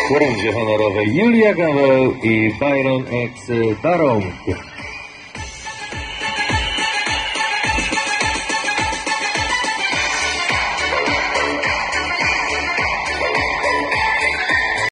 W orędzie honorowej Julia Gaweł i Byron X Baron.